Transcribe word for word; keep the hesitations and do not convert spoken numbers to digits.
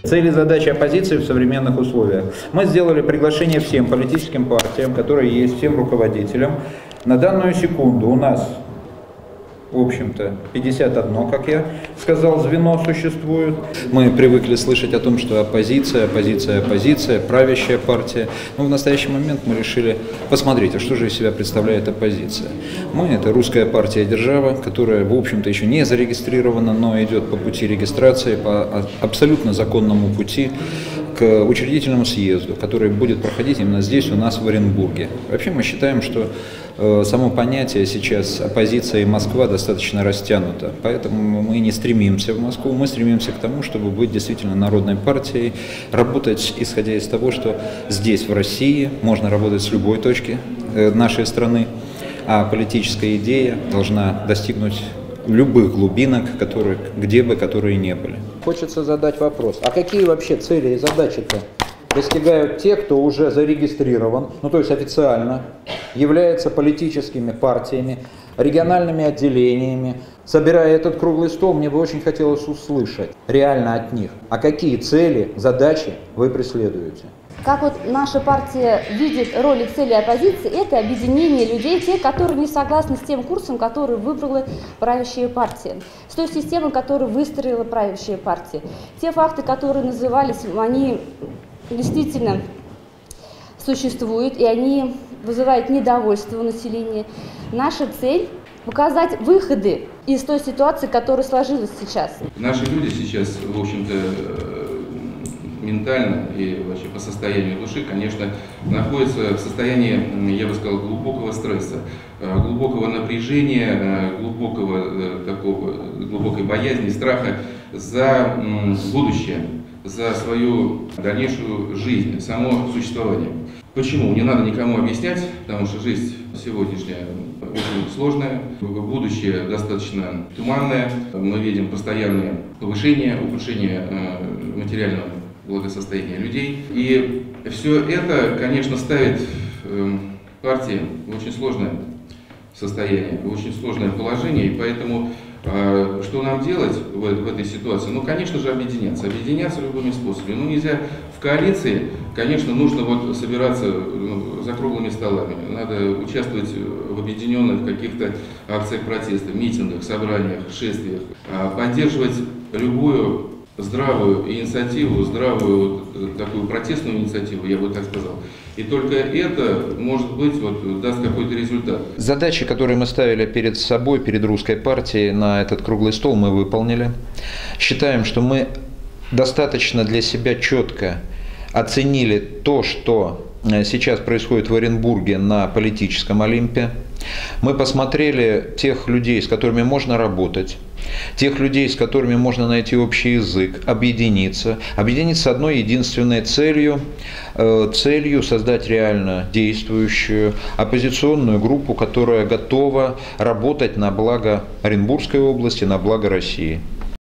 Цели и задачи оппозиции в современных условиях. Мы сделали приглашение всем политическим партиям, которые есть, всем руководителям. На данную секунду у нас, в общем-то, пятьдесят одно, как я сказал, звено существует. Мы привыкли слышать о том, что оппозиция, оппозиция, оппозиция, правящая партия. Но в настоящий момент мы решили посмотреть, а что же из себя представляет оппозиция. Мы – это русская партия «Держава», которая, в общем-то, еще не зарегистрирована, но идет по пути регистрации, по абсолютно законному пути к учредительному съезду, который будет проходить именно здесь, у нас, в Оренбурге. Вообще мы считаем, что э, само понятие сейчас оппозиция и Москва достаточно растянуто, поэтому мы не стремимся в Москву, мы стремимся к тому, чтобы быть действительно народной партией, работать исходя из того, что здесь, в России, можно работать с любой точки э, нашей страны, а политическая идея должна достигнуть любых глубинок, которые, где бы которые не были. Хочется задать вопрос, а какие вообще цели и задачи-то достигают те, кто уже зарегистрирован, ну то есть официально, является политическими партиями, региональными отделениями? Собирая этот круглый стол, мне бы очень хотелось услышать реально от них, а какие цели, задачи вы преследуете? Как вот наша партия видит роль и цели оппозиции, это объединение людей, те, которые не согласны с тем курсом, который выбрала правящая партия, с той системой, которую выстроила правящая партия. Те факты, которые назывались, они действительно существуют, и они вызывают недовольство у населения. Наша цель – показать выходы из той ситуации, которая сложилась сейчас. Наши люди сейчас, в общем-то, ментально и вообще по состоянию души, конечно, находятся в состоянии, я бы сказал, глубокого стресса, глубокого напряжения, глубокого такого, глубокой боязни, страха за будущее, за свою дальнейшую жизнь, само существование. Почему? Не надо никому объяснять, потому что жизнь сегодняшняя очень сложная, будущее достаточно туманное, мы видим постоянное повышение, ухудшение материального благосостояния людей. И все это, конечно, ставит партии в очень сложное состояние, в очень сложное положение. И поэтому что нам делать в, в этой ситуации? Ну, конечно же, объединяться. Объединяться любыми способами. Ну, нельзя в коалиции, конечно, нужно вот собираться ну, за круглыми столами. Надо участвовать в объединенных каких-то акциях протеста, митингах, собраниях, шествиях. Поддерживать любую здравую инициативу, здравую такую протестную инициативу, я бы так сказал. И только это, может быть, вот, даст какой-то результат. Задачи, которые мы ставили перед собой, перед русской партией на этот круглый стол, мы выполнили. Считаем, что мы достаточно для себя четко оценили то, что сейчас происходит в Оренбурге на политическом Олимпе. Мы посмотрели тех людей, с которыми можно работать, тех людей, с которыми можно найти общий язык, объединиться. Объединиться одной единственной целью, э, целью создать реально действующую оппозиционную группу, которая готова работать на благо Оренбургской области, на благо России.